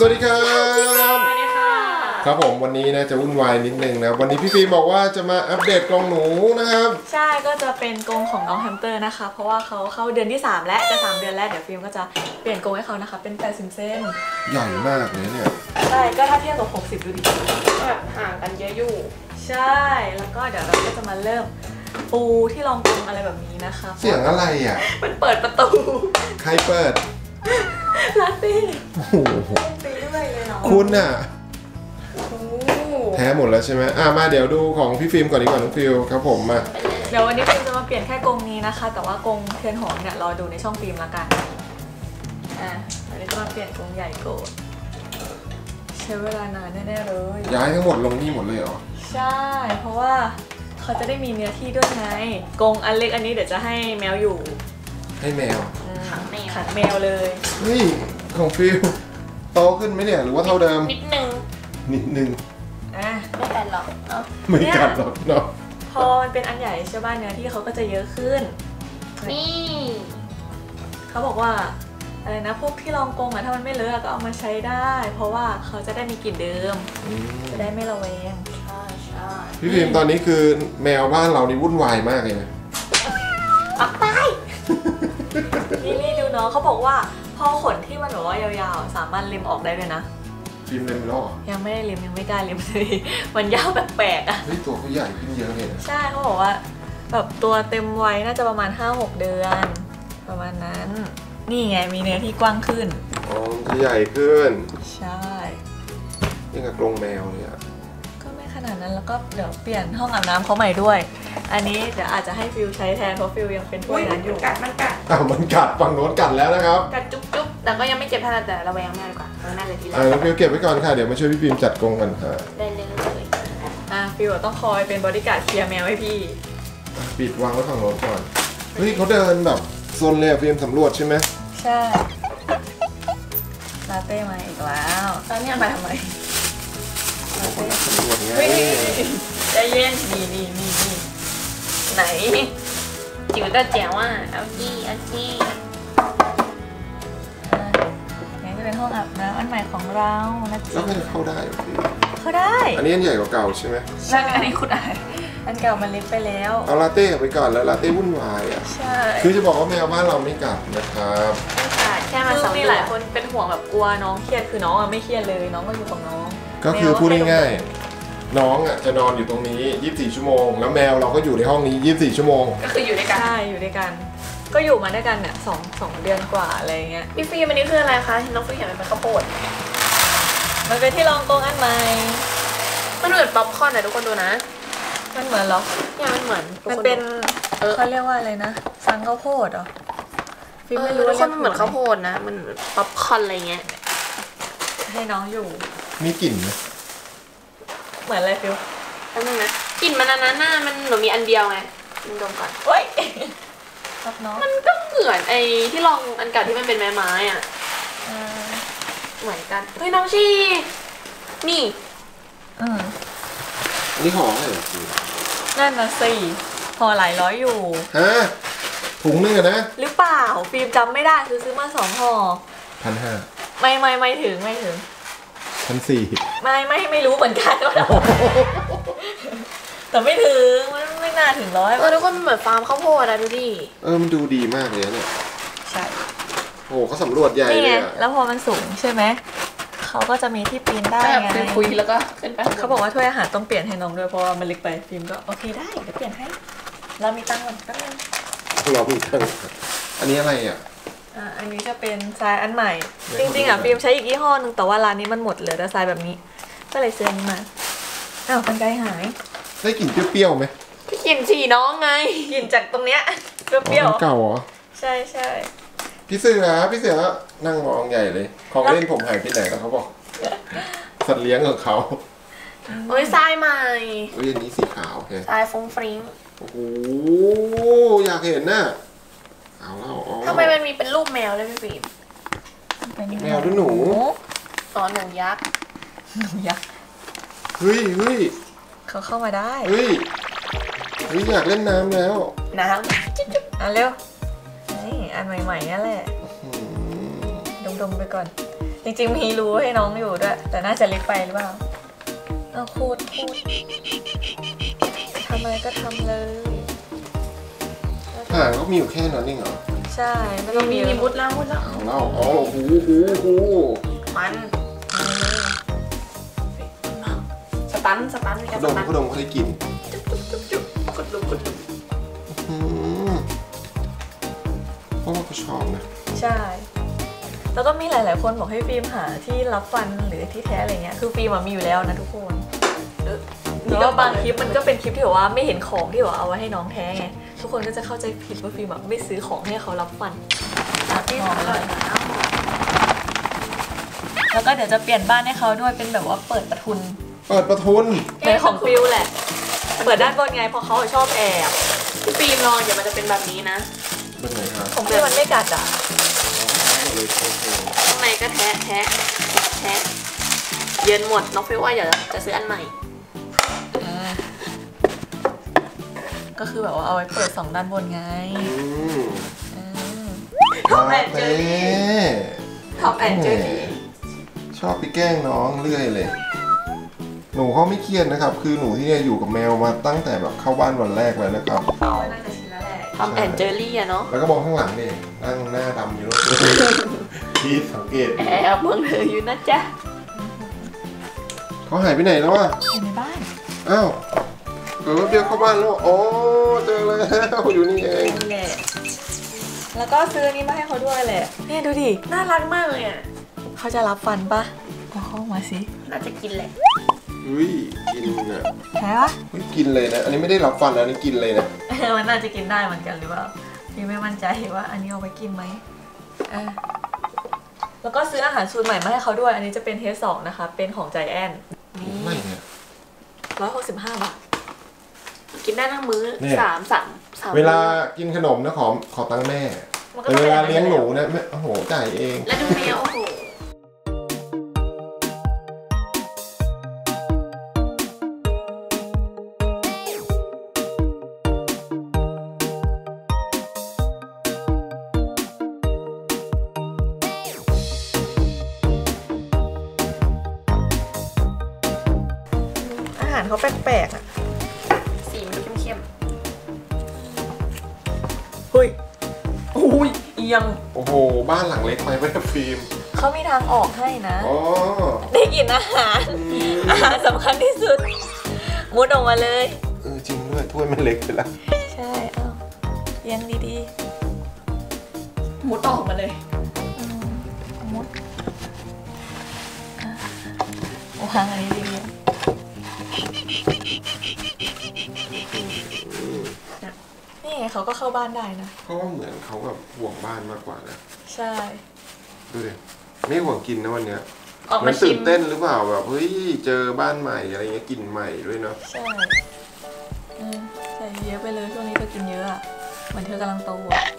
วัสดีครับสวัสดีค่ะครับผมวันนี้นะจะวุ่นวายนิดนึงนะวันนี้พี่ฟิล์มบอกว่าจะมาอัปเดตกรงหนูนะครับใช่ก็จะเป็นกรงของน้องแฮมสเตอร์นะคะเพราะว่าเขาเข้าเดือนที่3แล้วจะ3 เดือนแล้วเดี๋ยวฟิล์มก็จะเปลี่ยนกรงให้เขานะคะเป็น80 เส้นใหญ่มากเลยเนี่ยใช่ก็ถ้าเทียบกับ60ดูดิแบบห่างกันเยอะอยู่ใช่แล้วก็เดี๋ยวเราก็จะมาเริ่มปูที่รองกรงอะไรแบบนี้นะคะเสียงอะไรอ่ะมันเปิดประตูใครเปิดลาเต้โอ้โหไปเรื่อยเลยเนาะคุณอ่ะแท้หมดแล้วใช่ไหมมาเดี๋ยวดูของพี่ฟิล์มก่อนดีกว่าน้องฟิลครับผมมาเดี๋ยววันนี้ฟิล์มจะมาเปลี่ยนแค่กรงนี้นะคะแต่ว่ากรงเทียนหอมเนี่ยรอดูในช่องฟิล์มละกันวันนี้จะมาเปลี่ยนกรงใหญ่โกดใช้เวลานานแน่ๆเลยย้ายทั้งหมดลงนี่หมดเลยเหรอใช่เพราะว่าเขาจะได้มีเนื้อที่ด้วยไงกรงอันเล็กอันนี้เดี๋ยวจะให้แมวอยู่ให้แมวขังแมวเลยเฮ้ยของฟิลโตขึ้นไหมเนี่ยหรือว่าเท่าเดิมนิดนึงไม่กัดหรอกไม่กัดหรอกเนาะพอมันเป็นอันใหญ่ใช่ป่ะเนื้อที่เขาก็จะเยอะขึ้นนี่เขาบอกว่าอะไรนะพวกที่รองกรงอะถ้ามันไม่เลอะก็เอามาใช้ได้เพราะว่าเขาจะได้มีกลิ่นเดิมจะได้ไม่ระแวงใช่พี่พิมตอนนี้คือแมวบ้านเรานี่วุ่นวายมากเลยนะออกไปนี่ดูน้องเขาบอกว่าพอขนที่มันแบบว่ายาวๆสามารถเล็มออกได้เลยนะฟิล์มเล็มแล้วยังไม่ได้เล็มยังไม่กล้าเล็มเลยมันยาวแปลกๆอ่ะเฮ้ยตัวเขาใหญ่ขึ้นเยอะเลยใช่เขาบอกว่าแบบตัวเต็มวัยน่าจะประมาณ 5-6 เดือนประมาณนั้นนี่ไงมีเนื้อที่กว้างขึ้นอ๋อจะใหญ่ขึ้นใช่นี่กับกรงแมวเลยอ่ะก็ไม่ขนาดนั้นแล้วก็เดี๋ยวเปลี่ยนห้องอาบน้ำเขาใหม่ด้วยอันนี้เดี๋ยวอาจจะให้ฟิลใช้แทนเพราะฟิลยังเป็นถ้วยนั้นอยู่มันกัดมันกัดฝั่งโน้นกัดแล้วนะครับกัดจุ๊บแต่ก็ยังไม่เจ็บเท่าไหร่แต่ระแวงแม่ดีกว่าน่าเลยทีแรกแล้วฟิลเก็บไว้ก่อนค่ะเดี๋ยวมาช่วยพี่ฟิล์มจัดกรงกันค่ะได้เลยฟิลต้องคอยเป็นบอดี้การ์ดเคลียร์แมวให้พี่ปิดวางไว้ฝั่งโน้นก่อนเฮ้ยเขาเดินแบบโซนเลยฟิล์มสำรวจใช่ไหมใช่ลาเต้มาอีกแล้วตอนนี้มาทำไมลาเต้สำรวจไงใจเย็นนี่ไหนจิ๋วตาแจ๋วอ่ะเอาจี้นี่จะเป็นห้องอาบน้ำอันใหม่ของเรานะจ๊ะแล้วมันจะเข้าได้หรอพี่เข้าได้อันนี้อันใหญ่กว่าเก่าใช่ไหมใช่อันนี้คุณอันเก่ามันเล็กไปแล้วเอาลาเต้ไปก่อนแล้วลาเต้วุ่นวายอ่ะใช่คือจะบอกว่าแมวบ้านเราไม่กัดนะครับไม่กัดแค่มา2 เดือนมีหลายคนเป็นห่วงแบบกลัวน้องเครียดคือน้องไม่เครียดเลยน้องก็อยู่ของน้องก็คือพูดง่ายๆน้องจะนอนอยู่ตรงนี้24 ชั่วโมงแล้วแมวเราก็อยู่ในห้องนี้24 ชั่วโมงก็คืออยู่ด้วยกันใช่อยู่ด้วยกันก็อยู่มาด้วยกันเนี่ย2 เดือนกว่าอะไรเงี้ยพี่ฟิล์มอันนี้คืออะไรคะน้องฟิล์มเห็นมันเป็นข้าวโพดมันเป็นที่รองกรงอันใหม่มันเหมือนป๊อปคอร์นนะทุกคนดูนะมันเหมือนหรอเนี่ยมันเหมือนมันเป็นเขาเรียกว่าอะไรนะซังข้าวโพดเหรอฟิล์มไม่รู้ว่ามันเหมือนข้าวโพดนะมันป๊อปคอร์นอะไรเงี้ยให้น้องอยู่มีกลิ่นไหมเหมือนอะไรฟิลอันนึงนะกลิ่นมันอันนั้นมันหนูมีอันเดียวไงมันดมก่อนเฮ้ยรับน้องมันก็เหมือนไอ้ที่ลองอันเก่าที่มันเป็นไม้อ่ะเหมือนกันเฮ้ยน้องชีนี่นี่ห่อให้เหรอนั่นนะสิห่อหลายร้อยอยู่ฮะถุงนึงนะหรือเปล่าฟิล์มจำไม่ได้ซื้อมา2 ห่อ 1,500 ไม่ถึง 1,400 ไม่รู้เหมือนกันว่าแต่ไม่ถึงมันไม่น่าถึง100 ทุกคนเหมือนฟาร์มข้าวโพดอะดูดิมันดูดีมากเลยเนี่ยใช่โอ้เขาสำรวจใหญ่เลยอะแล้วพอมันสูงใช่ไหมเขาก็จะมีที่ปีนได้ไงคุยแล้วก็ขึ้นไปเขาบอกว่าถ้วยอาหารต้องเปลี่ยนให้น้องด้วยเพราะว่ามันเล็กไปฟิล์มก็โอเคได้เดี๋ยวเปลี่ยนให้เรามีตังค์ก่อนตั้งเรามีตังค์อันนี้อะไรอ่ะอันนี้จะเป็นทรายอันใหม่จริงๆฟิล์มใช้อีกยี่ห้อนึงแต่ว่าร้านนี้มันหมดเหลือแต่ทรายแบบนี้ก็เลยซื้ออันนี้มากันไกลหายได้กลิ่นเปรี้ยวๆไหมพี่กลิ่นฉี่น้องไงกลิ่นจากตรงเนี้ยเปรี้ยวเก่าเหรอใช่พี่เสือนั่งมองใหญ่เลยของเล่นผมหายไปไหนแล้วเขาบอกสัตว์เลี้ยงของเขาโอ้ยทรายใหม่อันนี้สีขาวโอเคทรายฟุ้งฟริ้งโอ้โหอยากเห็นน่ะทำไมมันมีเป็นรูปแมวเลยพี่ฟิล์มแมวหรือหนูหนูยักษ์เฮ้ยเขาเข้ามาได้เฮ้ยอยากเล่นน้ำแล้วจุ๊บเร็วนี่อันใหม่ๆนั่นแหละดมไปก่อนจริงๆมีรูให้น้องอยู่ด้วยแต่น่าจะเล็กไปหรือเปล่าเอาขูดทำอะไรก็ทำเลยหางก็มีอยู่แค่นั้นเองเหรอใช่ไม่ต้องมีมีมุดแล้วเอาเล่าอ๋อหูมันสตันมีการดสมตันเขาได้กินจุ๊บกดลุมเพราะว่าเขาชอบนะใช่ แล้วก็มีหลายๆคนบอกให้ฟิล์มหาที่รับฟันหรือที่แท้อะไรเงี้ยคือฟิล์มมีอยู่แล้วนะทุกคนแต่ว่าบางคลิปมันก็เป็นคลิปที่แบบว่าไม่เห็นของที่แบบเอาไว้ให้น้องแท้ไงทุกคนก็จะเข้าใจผิดว่าฟิล์มไม่ซื้อของให้เขารับฟันที่หอมเลยแล้วก็เดี๋ยวจะเปลี่ยนบ้านให้เขาด้วยเป็นแบบว่าเปิดประทุนในของฟิลแหละเปิดด้านบนไงเพราะเขาชอบแอบฟิล์มลองเดี๋ยวมันจะเป็นแบบนี้นะเป็นไงครับของฟิลมันไม่กัดอ่ะข้างในก็แทะเย็นหมดน้องฟิลว่าอยากจะซื้ออันใหม่ก็คือแบบว่าเอาไว้เปิด2ด้านบนไงทำแอนเจอรี่ชอบไปแกล้งน้องเรื่อยเลยหนูเขาไม่เครียดนะครับคือหนูที่เนี่ยอยู่กับแมวมาตั้งแต่แบบเข้าบ้านวันแรกเลยนะครับน่าจะชินแล้วแหละทำแอนเจอรี่อะเนาะแล้วก็มองข้างหลังดินั่งหน้าดำอยู่ที่สังเกตแอบมองเธออยู่นะจ๊ะเขาหายไปไหนแล้วอ่ะอยู่ในบ้านอ้าวเกิดเดียวเข้าบ้านแล้วอ๋อเจอแล้วอยู่นี่เองแหละแล้วก็ซื้อนี้มาให้เขาด้วยแหละนี่ดูดิน่ารักมากเลยอ่ะเขาจะรับฟันปะเอาเข้ามาสิน่าจะกินแหละอุ้ยกินอ่ะแพ้ปะกินเลยนะอันนี้ไม่ได้รับฟันนะนี่กินเลยนะมันน่าจะกินได้เหมือนกันหรือเปล่าพี่ไม่มั่นใจว่าอันนี้เอาไปกินไหมแล้วก็ซื้ออาหารสูตรใหม่มาให้เขาด้วยอันนี้จะเป็นเทส2นะคะเป็นของใจแอนไม่เนี่ย 165 บาทกินได้ทั้งมื้อ3 เวลากินขนมนะขอตังค์แม่แต่เวลาเลี้ยงหนูนะแม่โอ้โหจ่ายเองแล้วดูแมวโอ้โหอาหารเขาแปลกๆอ่ะสีมันเข้มเฮ้ยอุ้ยเอียงโอ้โหบ้านหลังเล็กไปไม่ได้ฟิล์มเขามีทางออกให้นะได้กินอาหารสำคัญที่สุดมุดออกมาเลยจริงด้วยถ้วยมันเล็กไปแล้วใช่เอียงดีๆมุดออกมาเลยมุดวางอันนี้ดีนี่เขาก็เข้าบ้านได้นะเพราะว่าเหมือนเขาแบบห่วงบ้านมากกว่านะใช่ดูดิไม่ห่วงกินนะวันเนี้ยมันตื่นเต้นหรือเปล่าแบบเฮ้ยเจอบ้านใหม่อะไรเงี้ยกินใหม่ด้วยเนาะใช่ใส่เยอะไปเลยช่วงนี้เธอกินเยอะอ่ะเหมือนเธอกำลังโตอ่ะ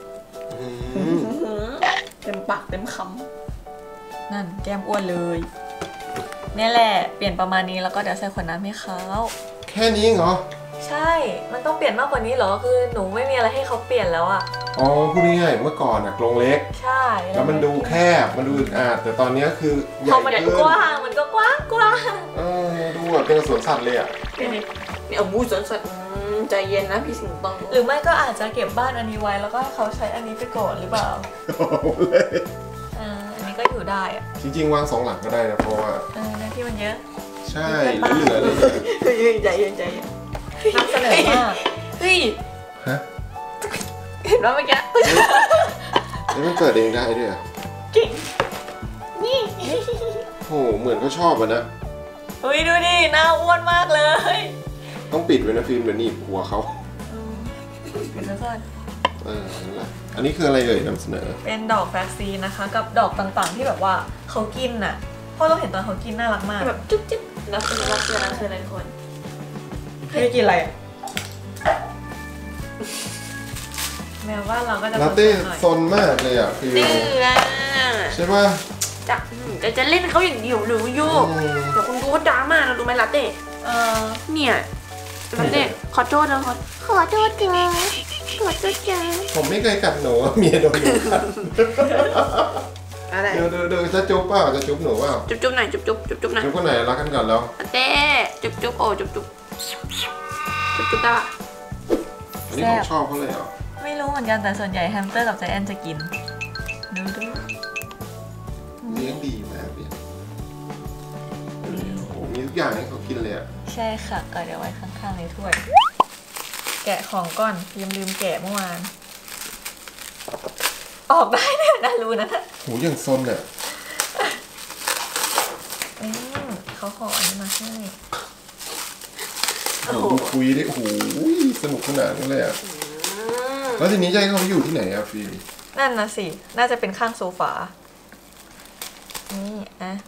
เต็มปากเต็มคำนั่นแก้มอ้วนเลยนี่แหละเปลี่ยนประมาณนี้แล้วก็เดี๋ยวใส่ขวดน้ำให้เขาแค่นี้เหรอใช่มันต้องเปลี่ยนมากกว่านี้เหรอคือหนูไม่มีอะไรให้เขาเปลี่ยนแล้วอะอ๋อพูดง่ายๆเมื่อก่อนกรงเล็กใช่แล้วมันดูแคบมันดูอึดอัดแต่ตอนนี้คือใหญ่ขึ้นกว้างมันก็กว้างดูแบบเป็นสวนสัตว์เลยนี่เอาบูสวนสัตว์ใจเย็นนะพี่สิงโตหรือไม่ก็อาจจะเก็บบ้านอันนี้ไว้แล้วก็เขาใช้อันนี้ไปก่อนหรือเปล่าอันนี้ก็อยู่ได้อะจริงๆวาง2 หลังก็ได้นะเพราะว่าในที่มันเยอะใช่เหลือเลยใจเย็นนำเสนอมากเฮ้ยฮะเห็นว่าเมื่อกี้นี่มันเกิดเองได้ด้วยเก่งนี่โหเหมือนเขาชอบนะเฮ้ยดูดิหน้าอ้วนมากเลยต้องปิดไว้นะฟิล์มเดี๋ยวหนีบหัวเขาเป็นแล้วก่อนนั่นแหละอันนี้คืออะไรเอ่ยนำเสนอเป็นดอกแฟกซีนะคะกับดอกต่างๆที่แบบว่าเขากินน่ะเพราะเราเห็นตอนเขากินน่ารักมากแบบจุ๊บจิ๊บแล้วคือรักเพื่อนนะคืออะไรทุกคนไม่กินอะไรแมวว่าเราก็จะลาเต้ซนมากเลยอ่ะฟิวใช่ป่ะจะเล่นเขาอย่างเดียวหรือโยกเดี๋ยวคุณดูว่าดราม่าเราดูไหมลาเต้เนี่ยลาเต้ขอโทษนะขอโทษจ้าผมไม่เคยกัดหนูเมียโดนกัดอะไรเดี๋ยวจะจุ๊บเปล่าจะจุ๊บหนูเปล่าจุ๊บหน่อยจุ๊บหน่อยจุ๊บคนไหนรักกันก่อนแล้วเต้จุ๊บโอ้จุ๊บได้ปะอันนี้ของชอบเขาเลยเหรอไม่รู้เหมือนกันแต่ส่วนใหญ่แฮมสเตอร์กับใจแอนจะกินดูเลี้ยงดีมากเลยโอ้โหมีทุกอย่างให้เขากินเลยอ่ะใช่ค่ะก็เดี๋ยวไว้ข้างๆในถ้วย แกะของก่อนลืมแกะเมื่อวานออกได้เนี่ยนะรู้นะโหอย่างซนอ่ะเขาห่ออันนี้มาให้โอ้โหดูคุยดิโอ้โหสนุกขนาดนั้นเลยอ่ะแล้วทีนี้จะให้เขาอยู่ที่ไหนอ่ะฟิล์มนั่นนะสิน่าจะเป็นข้างโซฟานี่อ่ะ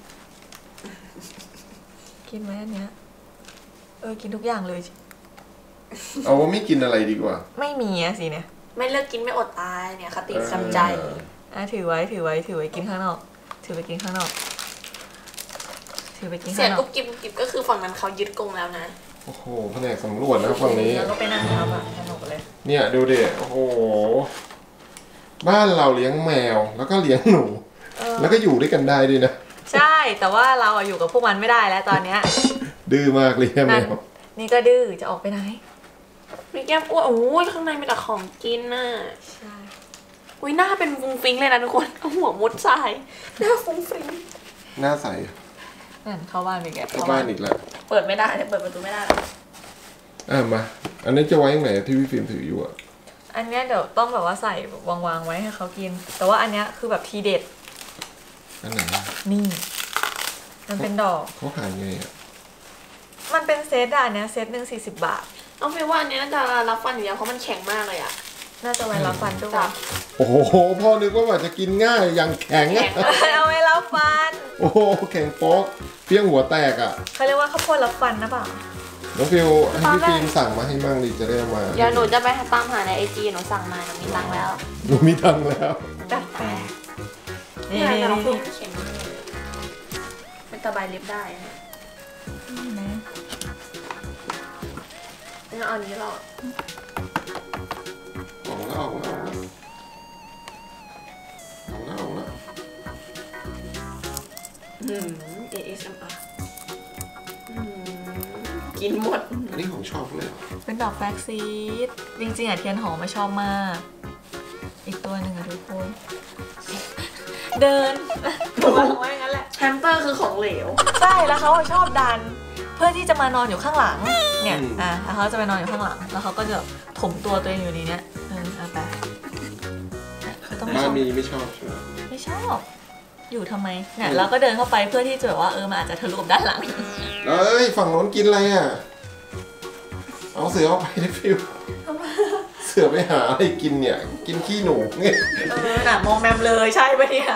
กินไหมอันเนี้ยกินทุกอย่างเลยเอาว่าไม่กินอะไรดีกว่าไม่มีอะสิเนี่ยไม่เลิกกินไม่อดตายเนี่ยคติจำใจถือไว้กินข้างนอกถือไปกินข้างนอกถือไปกินเสีข้าย งงนอกุ๊กบกิ๊บก็คือฝั่งนั้นเขายึดกรงแล้วนะโอ้โหแผนกสำรวจนะครับฝั่งนี้แล้วก็ไปนั่งทับอะสนุกเลยเนี่ยดูดิโอ้โหบ้านเราเลี้ยงแมวแล้วก็เลี้ยงหนูแล้วก็อยู่ด้วยกันได้ด้วยนะใช่แต่ว่าเราอะอยู่กับพวกมันไม่ได้แล้วตอนเนี้ยดื้อมากเลยแมวนี่ก็ดื้อจะออกไปไหนมีแก้มอ้วนโอ้ยข้างในมีแต่ของกินน่ะใช่อุ้ยหน้าเป็นฟุ้งฟิ้งเลยนะทุกคนเอาหัวมุดใส่หน้าฟุ้งฟิ้งหน้าใสนั่นเข้าบ้านไปแกะเข้าบ้านอีกแล้วเปิดไม่ได้เปิดประตูไม่ได้มาอันนี้จะไว้ยังไงที่พี่ฟิล์มถืออยู่อ่ะอันเนี้ยเดี๋ยวต้องแบบว่าใส่วางไว้ให้เขากิน แต่ว่าอันเนี้ยคือแบบทีเด็ดอันไหนนี่ มันเป็นดอกเขาขายไงอ่ะมันเป็นเซตอะอันเนี้ยเซตหนึ่ง40 บาทเอาไปว่าอันนี้น่าจะรับฟันอย่างเดียวเพราะมันแข็งมากเลยอะน่าจะไว้รับฟันด้วยจ้ะโอ้โหพ่อนึกว่าจะกินง่ายอย่างแข็งอะเอาไว้รับฟันโอ้โหแข็งโป๊กเพี้ยงหัวแตกอ่ะเขาเรียกว่าข้าวโพดรับฟันนะเปล่าน้องฟิวให้พี่ฟิล์มสั่งมาให้มั่งดิจะได้เอามาเดี๋ยวหนูจะไปตามหาในไอจีหนูสั่งมาหนูมีตังค์แล้วหนูมีตังค์แล้วจัดไปนี่นี่นี่เรานี่พูดเข็มเป็นตะไบเล็บได้นะนะแล้วอันนี้เราออกแล้ว ASMR กินหมดอันนี้ของชอบเลยเหรอเป็นดอกแฟลกซีดจริงๆอะเทียนหอมไม่ชอบมาก อีกตัวหนึ่งอะทุกคน เดินวางไว้งั้นแหละแฮมสเตอร์คือของเหลวใช่แล้วเขาชอบดัน เพื่อที่จะมานอนอยู่ข้างหลังเนี่ยแล้วเขาจะไปนอนอยู่ข้างหลังแล้วเขาก็จะถมตัวตัวเองอยู่ในเนี้ยเอาไปเขาต้องไม่บ้าชนอบมีไม่ชอบใช่ไหมไม่ชอบอยู่ทำไมเนี่ยเราก็เดินเข้าไปเพื่อที่จะแบบว่ามันอาจจะทะลุกับด้านหลังเอ้ยฝั่งโน้นกินอะไรอ่ะเอาเสือเอาไปดิฟิวเสือไปหาอะไรกินเนี่ยกินขี้หนูเนี่ยน่ะมองแมมเลยใช่ปะเนี่ย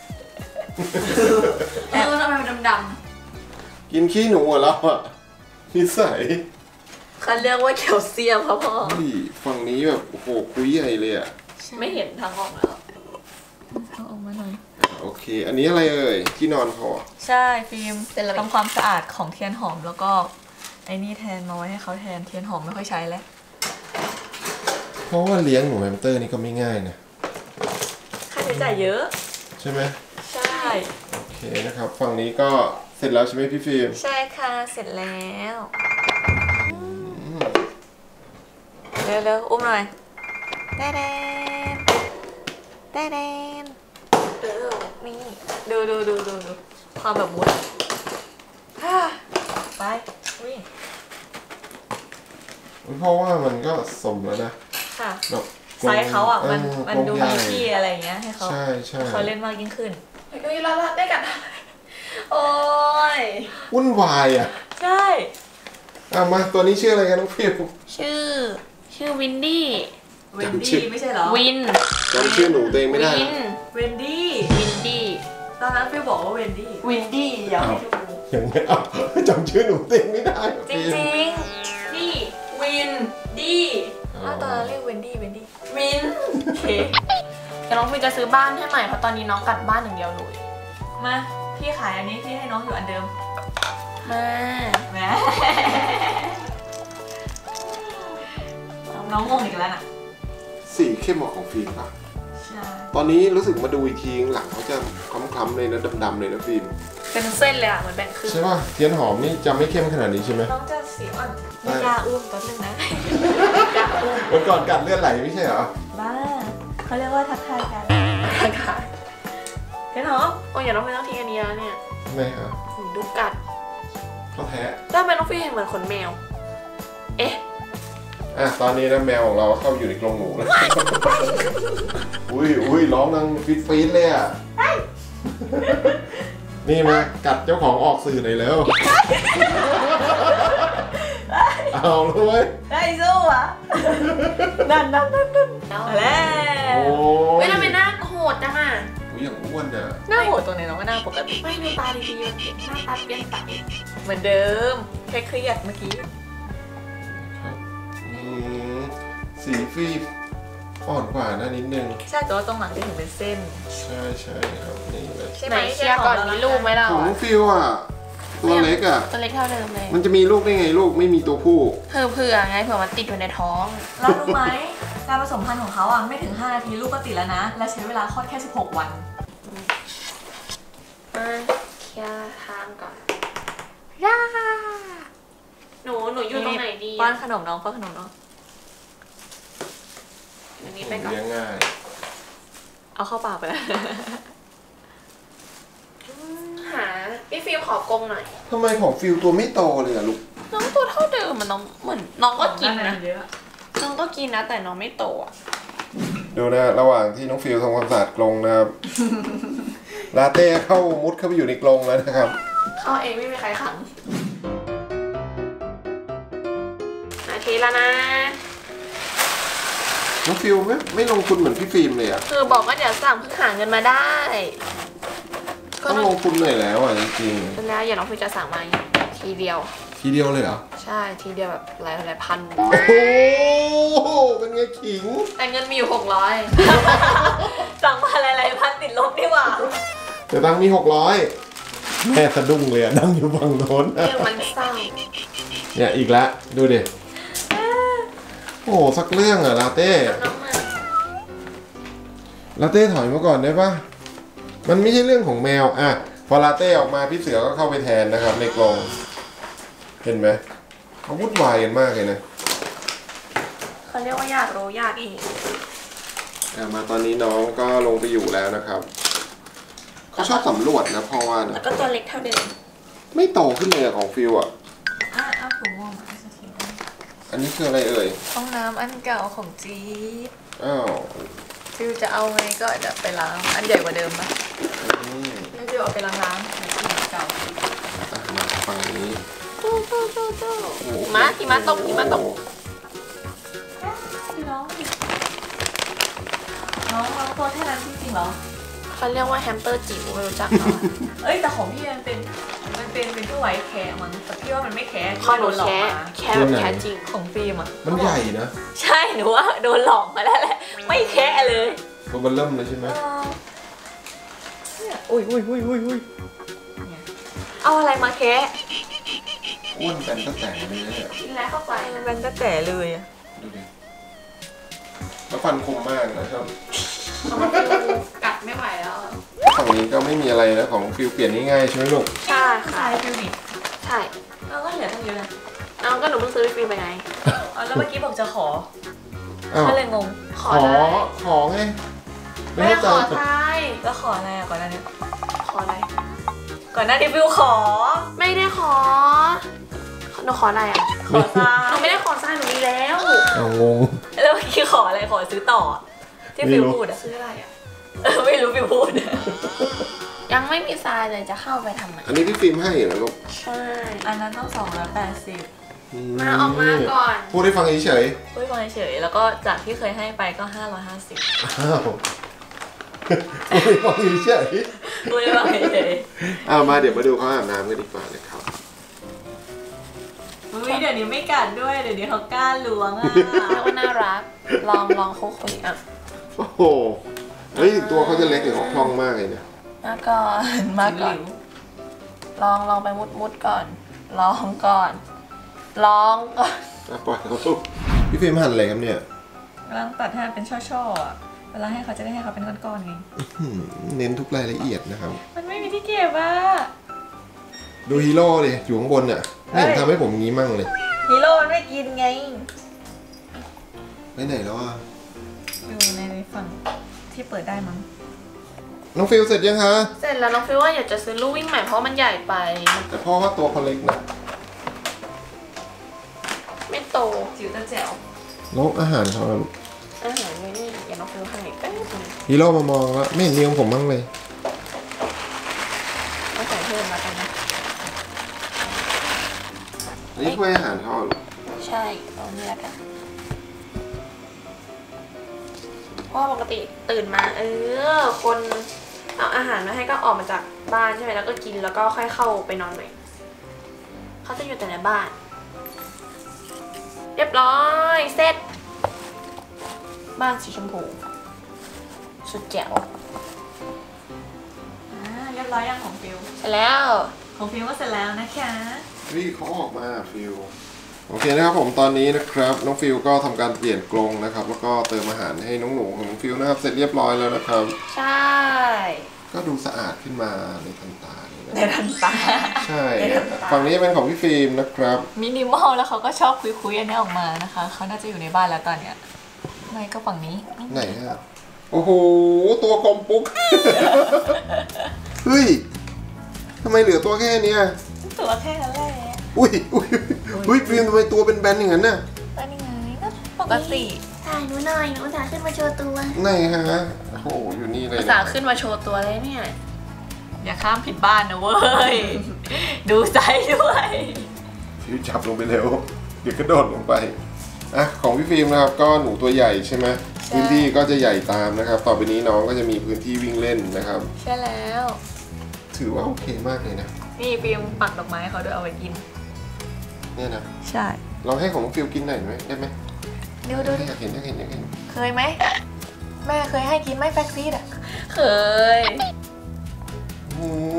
ทำไมมันดำกินขี้หนูอะเราอ่ะนิสัยๆเขาเรียกว่าแคลเซียมครับพ่อนี่ฝั่งนี้แบบโอ้โหคุยใหญ่เลยอ่ะไม่เห็นทางออกแล้วเอาออกมาหน่อยโอเค อันนี้อะไรเอ่ยที่นอนคอใช่ฟิล์มทำความสะอาดของเทียนหอมแล้วก็ไอ้นี่แทนมาไว้ให้เขาแทนเทียนหอมไม่ค่อยใช้แล้วเพราะว่าเลี้ยงหนูแฮมสเตอร์นี่ก็ไม่ง่ายนะค่าใช้จ่ายเยอะใช่ไหมใช่โอเคนะครับฝั่งนี้ก็เสร็จแล้วใช่ไหมพี่ฟิล์มใช่ค่ะเสร็จแล้วเร็วๆอุ้มหน่อยได้เดนนี่ดูความแบบมุดไปวิ่งเพราะว่ามันก็สมแล้วนะค่ะแบบไซส์เขาอ่ะมันดูใหญ่มีที่อะไรอย่างเงี้ยให้เขาใช่ใช่เขาเล่นมากยิ่งขึ้นดูละได้กันโอ้ยวุ่นวายอ่ะใช่มาตัวนี้ชื่ออะไรกันน้องฟิวชื่อวินดี้เวนดี้ไม่ใช่เหรอวินจำชื่อหนูตัวเองไม่ได้วินเวนดี้วินดี้ตอนนั้นฟิวบอกว่าเวนดี้วินดี้อยากให้ดูอย่างเงี้ยจำชื่อหนูตัวเองไม่ได้จริงนี่วินดี้ๆตอนนั้นเรียกเวนดี้วินโอเคแต่น้องฟินจะซื้อบ้านให้ใหม่เพราะตอนนี้น้องกัดบ้านอย่างเดียวเลยมาพี่ขายอันนี้พี่ให้น้องอยู่อันเดิมมาแหมน้องงงอีกแล้วน่ะสีเข้มกว่าของฟิล์มป่ะใช่ตอนนี้รู้สึกมาดูอีกทีหลังเขาจะคล้ำๆเลยนะดำๆเลยนะฟิล์มเป็นเส้นเลยอ่ะเหมือนแบ่งครึ่งใช่ป่ะเทียนหอมนี่จะไม่เข้มขนาดนี้ใช่ไหมน้องจะสีอ่อนไม่กล้าอุ้มแป๊บนึงนะวันก่อนกัดเลือดไหลไม่ใช่เหรอบ้าเขาเรียกว่าทักทายกันค่ะเห็นหรอโอ้ยอย่าน้องไม่ต้องทิ้งอันนี้แล้วเนี่ยไม่ครับดูกัดเขาแท้แล้วทำไมน้องฟี่เห็นเหมือนขนแมว เอ๊ะอ่ะตอนนี้นะแมวของเราเข้าอยู่ในกรงหนูแล้ว อุ้ยร้องดังฟีดเลยอ่ะ นี่มากัดเจ้าของออกสื่อหน่อยแล้ว เอาเลยได้สู้อ่ะนั่นแล้วโอ้เว้ยยทำไมหน้าโหดจังอ่ะอย่างอ้วนอ่ะหน้าโหดตรงไหนน้องก็หน้าปกติไม่ดูตาดีๆหน้าตาเปลี่ยนไปเหมือนเดิมแค่เครียดเมื่อกี้สีฟีอ่อนกว่านะนิดนึงใช่แต่ว่าตรงหลังจะเห็นเป็นเส้นใช่ครับนี่เลยใช่ไหไหมนเชียร์ก่อนมีลูกไหมเราของฟิวอ่ะ ตัวเล็กอ่ะตัวเล็กเท่าเดิมเลยมันจะมีลูกได้ไงลูกไม่มีตัวผู้เผื่อไงเผื่อมันติดอยู่ในท้องเรารู้ไหมการผสมพันธุ์ของเขาอ่ะไม่ถึง5 นาทีลูกก็ติดแล้วนะ และใช้เวลาคลอดแค่16 วันมาเคลียร์ทางก่อนย่าหนูอยู่ตรงไหนดีป้อนขนมน้องป้อนขนมน้องอันนี้ไปก่อนเลี้ยงง่ายเอาเข้าปากไปแล้วหาพี่ฟิล์มขอกรงหน่อยทำไมของฟิวตัวไม่โตเลยอ่ะลูกน้องตัวเท่าเดิมมันน้องเหมือนน้องก็กินนะเยอะน้องก็กินนะแต่น้องไม่โตอ่ะดูนะระหว่างที่น้องฟิวทำความสะอาดกรงนะครับ ลาเต้เข้ามุดเข้าไปอยู่ในกรงแล้วนะครับเข้าเองไม่มีใครขังนาทีแล้วนะน้องฟิวไม่ลงทุนเหมือนพี่ฟิล์มเลยอ่ะคือบอกว่าเดี๋ยวสั่งเพิ่งหาเงินมาได้ก็ต้องลงทุนหน่อยแล้วอ่ะจริงแล้วอย่าน้องฟิวจะสั่งมาทีเดียวๆทีเดียวเลยเหรอใช่ทีเดียวแบบหลายพันโอ้โหเป็นไงขิงแต่เงินมีอยู่600 สั่งมาหลายๆพันติดลบดีกว่าเดี๋ยวตังค์มี600แม่สะดุ้งเลยอ่ะนั่งอยู่ฝั่งโน้นเรื่องมันเศร้าเนี่ยอีกแล้วดูดิโอ้โหสักเรื่องอ่ะลาเต้น้องมาลาเต้ถอยมาก่อนได้ปะมันไม่ใช่เรื่องของแมวอ่ะพอลาเต้ออกมาพี่เสือก็เข้าไปแทนนะครับในกรงเห็นไหมเขาวุ่นวายกันมากเลยนะเขาเรียกว่าอยากรู้อยากเห็นมาตอนนี้น้องก็ลงไปอยู่แล้วนะครับเขาชอบสำรวจนะพ่อว่าแล้วนะก็ตัวเล็กเท่าเดิมไม่โตขึ้นเลยอะของฟิวอ่ะถุงม่วงมาสักทีอันนี้คืออะไรเอ่ยห้องน้ำอันเก่าของจี๊ดอ้าวฟิวจะเอาไงก็เดี๋ยวไปล้างอันใหญ่กว่าเดิมปะอืมไม่ฟิวเอาไปล้างเก่าอ่ะมาฝั่งนี้ตู้โอ้โหหิมะตกหิมะตกพี่น้องตัวแค่นั้นจริงๆเหรอเขาเรียกว่าแฮมสเตอร์จิ๋วไม่รู้จักเหรอเอ้ยแต่ของพี่มันเป็นที่ไว้แคะมันแต่พี่ว่ามันไม่แคะข้อหนูโดนหลอกแค่มาแบบแค่จริงของฟิล์มอ่ะมันใหญ่นะใช่หนูว่าโดนหลอกมาแล้วแหละไม่แคะเลยตัวมันเริ่มเลยใช่ไหมเนี่ยอุ้ยเนี่ยเอาอะไรมาแคะอ้วนเป็นตั้งแต่เลยนะเนี่ยกินแล้วเข้าไปมันเป็นตั้งแต่เลยอะดูดิแล้วฟันคมมากนะครับเอามาดูกัดไม่ไหวแล้วฝั่งนี้ก็ไม่มีอะไรนะของฟิวเปลี่ยนง่ายๆใช่ไหมลูกใช่ใช่ค่ะฟิวนี่ใช่เราก็เหลือตั้งเยอะนะเอาก็หนูเพิ่งซื้อไปฟรีไปไงอ๋อแล้วเมื่อกี้บอกจะขออ้าวก็เลยงงขอได้ขอไงไม่ได้ขอใจทายแล้วขออะไรอะก่อนหน้านี้ขออะไรก่อนหน้านี้ฟิวขอไม่ได้ขอหนูขออะไรอ่ะขอทราหนูยไม่ได้ขอทรายหนูมีแล้วเอางงแล้วเมื่อกี้ขออะไรขอซื้อต่อที่ฟิวพูดอะซื้ออะไรอ่ะไม่รู้ฟิวพูดยังไม่มีทรายเลยจะเข้าไปทำไมอันนี้พี่ฟิล์มให้เหรอลูกใช่อันนั้นต้อง280 มาออกมาก่อนพูดให้ฟังเฉยพูดมาเฉยแล้วก็จากที่เคยให้ไปก็550 ๆอ้าวพูดให้ฟังเฉยพูดมาเฉยๆเอามาเดี๋ยวมาดูเขาอาบน้ำกันดีกว่านะครับอุ้ยเดี๋ยวนี้ไม่กัดด้วยเดี๋ยวนี้เขากล้าล้วงอ่ะเรียกว่าน่ารัก ลองคุยอ่ะโอ้โหเฮ้ยตัวเขาจะเล็กแต่เขาคล่องมากเลยเนี่ยมาก่อนลองไปมุดก่อนลองก่อนอ่ะปล่อยเขาลูกพี่ฟิล์มหั่นอะไรครับเนี่ยกำลังตัดให้มันเป็นช่อๆอ่ะเวลาให้เขาจะได้ให้เขาเป็นก้อนๆไงเน้นทุกรายละเอียดนะครับมันไม่มีที่เก็บอ่ะดูฮีโร่เลยอยู่ข้างบนเนี่ยไม่เห็นทำให้ผมงี้มั่งเลยฮีโร่มันไม่กินไงไปไหนแล้วอ่ะอยู่ในฝั่งที่เปิดได้มั้งน้องฟิลเสร็จยังคะเสร็จแล้วน้องฟิวว่าอยากจะซื้อลู่วิ่งใหม่เพราะมันใหญ่ไปแต่พ่อว่าตัวเขาเล็กนะไม่โตจิ๋วตะแจ๋วแล้วอาหารเขาล่ะลูกอาหารไว้นี่อย่าน้องฟิวให้แป๊บนึงฮีโร่มามองแล้วไม่เห็นมีของผมบ้างเลยเอาใส่เพิ่มแล้วกันนะอันนี้ถ้วยอาหารเขาลูกใช่เอานี่แล้วกันเพราะปกติตื่นมาคนเอาอาหารมาให้ก็ออกมาจากบ้านใช่ไหมแล้วก็กินแล้วก็ค่อยเข้าไปนอนใหม่เขาจะอยู่แต่ในบ้าน เรียบร้อยเสร็จบ้านสีชมพูสุดแจ๋วเรียบร้อยยังของฟิวเสร็จแล้วของฟิวก็เสร็จแล้วนะคะนี่เขาออกมาฟิลโอเคนะครับผมตอนนี้นะครับน้องฟิลก็ทำการเปลี่ยนกรงนะครับแล้วก็เติมอาหารให้น้องหนูของน้องฟิลนะครับเสร็จเรียบร้อยแล้วนะครับใช่ก็ดูสะอาดขึ้นมาในทันตาเลยนะในทันตาใช่ฝั่งนี้เป็นของพี่ฟิล์มนะครับมินิมอลแล้วเขาก็ชอบคุยอันนี้ออกมานะคะเขาน่าจะอยู่ในบ้านแล้วตอนเนี้ยไม่ก็ฝั่งนี้ไหนฮะโอ้โหตัวกลมปุ๊ก เฮ้ยทำไมเหลือตัวแค่เนี้ยตัวแค่นั้นแหละอุ้ยฟิล์มทำไมตัวเป็นแบนอย่างนั้นน่ะก็นี่ไงก็ปกติถ่ายหนูหน่อยหนูอุตส่าห์ขึ้นมาโชว์ตัวไหนฮะโอ้โหอยู่นี่เลยอุตนะส่าห์ขึ้นมาโชว์ตัวเลยเนี่ยอย่าข้ามผิดบ้านนะเว้ย ดูไซส์ด้วยฟิล์มจับลงไปเร็วเดี๋ยวกระโดดลงไปอ่ะของพี่ฟิล์มนะครับก็หนูตัวใหญ่ใช่ไหมพื้นที่ก็จะใหญ่ตามนะครับ ต่อไปนี้น้องก็จะมีพื้นที่วิ่งเล่นนะครับใช่แล้วถือว่าโอเคมากเลยนะนี่ฟิล์มปักดอกไม้ให้เขาด้วยเอาไว้กินเนี่ยนะใช่ลองให้ของน้องฟิล์มกินหน่อยไหมได้ไหมเดี๋ยวดูดิอยากเห็นเคยไหมแม่เคยให้กินไหมแฟกซีดอ่ะเคยโอ้โห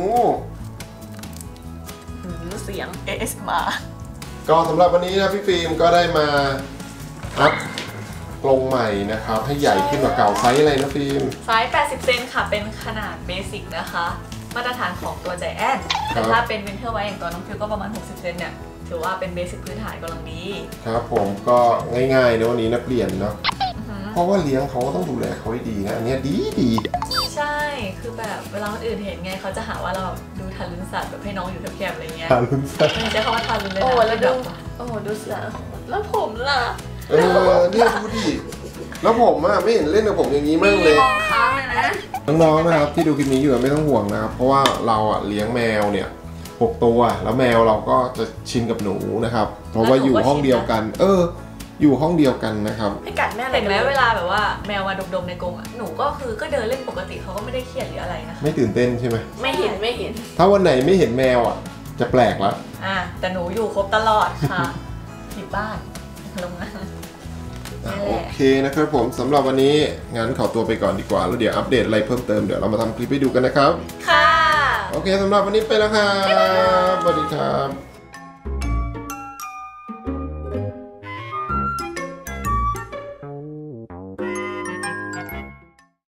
เสียง AS มาก็สำหรับวันนี้นะพี่ฟิล์มก็ได้มาอัพกรงใหม่นะครับ ให้ใหญ่ขึ้นกว่าเก่าไซส์อะไรนะฟิล์มไซส์80 เซนค่ะ เป็นขนาดเบสิกนะคะ มาตรฐานของตัวใจแอนครัแต่บถ้าเป็นวินเทอร์ไว้อย่างตัวน้องฟิวก็ประมาณ 60 เซนเนี่ย ถือว่าเป็นเบสิกพื้นฐานกำลังดีครับผมก็ง่ายๆนะวันนี้นักเรียนเนาะเพราะว่าเลี้ยงเขาก็ต้องดูแลเขาให้ดีนะอันเนี้ยดีใช่ คือแบบเวลาคนอื่นเห็นไงเขาจะหาว่าเราดูทารุณสัตว์แบบให้น้องอยู่แคบๆอะไรเงี้ยทารุณสัตว์ใช้คำว่าทารุณเลยนะโอ้แล้วดูแบบโอ้ดูเสือแล้วผมล่ะเนี่ยดูดิแล้วผมอะไม่เห็นเล่นกับผมอย่างนี้มั่งเลยมองค้างเลยนะน้องๆนะครับที่ดูคลิปนี้อยู่ไม่ต้องห่วงนะครับเพราะว่าเราอะเลี้ยงแมวเนี่ย6 ตัวแล้วแมวเราก็จะชินกับหนูนะครับ เพราะว่าอยู่ห้องเดียวกัน อยู่ห้องเดียวกันนะครับไม่กัดแม่อะไรเห็นไหมเวลาแบบว่าแมวมาดมๆในกรงอ่ะ หนูก็คือก็เดินเล่นปกติเขาก็ไม่ได้เครียดหรืออะไรนะคะไม่ตื่นเต้นใช่ไหมไม่เห็นถ้าวันไหนไม่เห็นแมวอะจะแปลกละแต่หนูอยู่ครบตลอดค่ะผิดบ้านลงมา นั่นแหละโอเคนะครับผมสำหรับวันนี้งั้นขอตัวไปก่อนดีกว่าแล้วเดี๋ยวอัปเดตอะไรเพิ่มเติมเดี๋ยวเรามาทำคลิปให้ดูกันนะครับค่ะโอเคสำหรับวันนี้ไปแล้วครับสวัสดีครับ